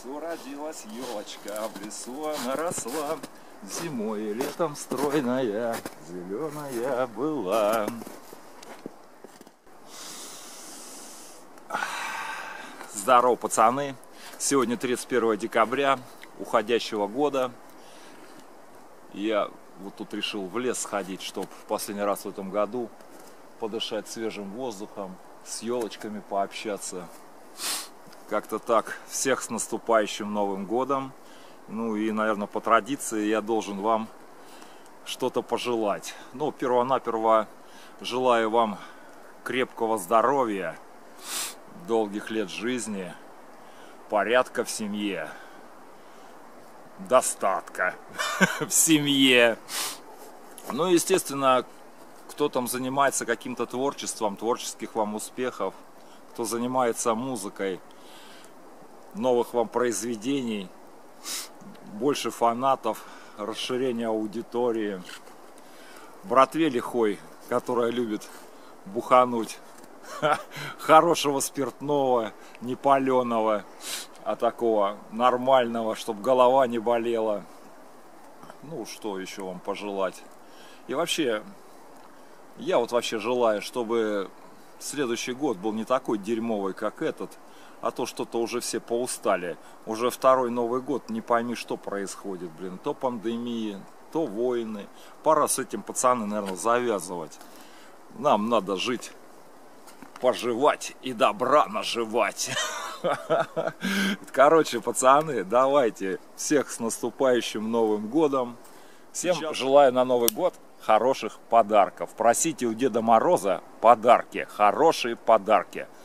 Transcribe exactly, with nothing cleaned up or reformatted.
лесу родилась елочка, в лесу она росла, зимой и летом стройная, зеленая была. Здорово, пацаны! Сегодня тридцать первое декабря уходящего года. Я вот тут решил в лес сходить, чтобы в последний раз в этом году подышать свежим воздухом, с елочками пообщаться. Как-то так. Всех с наступающим Новым годом. Ну и, наверное, по традиции я должен вам что-то пожелать. Ну, перво-наперво желаю вам крепкого здоровья, долгих лет жизни, порядка в семье, достатка в семье. Ну, естественно, кто там занимается каким-то творчеством, творческих вам успехов, кто занимается музыкой, новых вам произведений, больше фанатов, расширение аудитории, братве лихой, которая любит бухануть, хорошего спиртного, не паленого, а такого нормального, чтобы голова не болела. Ну, что еще вам пожелать? И вообще, я вот вообще желаю, чтобы следующий год был не такой дерьмовый, как этот, а то что-то уже все поустали. Уже второй Новый год, не пойми, что происходит, блин. То пандемии, то войны. Пора с этим, пацаны, наверное, завязывать. Нам надо жить, поживать и добра наживать. Короче, пацаны, давайте всех с наступающим Новым годом. Всем Сейчас... желаю на Новый год хороших подарков. Просите у Деда Мороза подарки, хорошие подарки.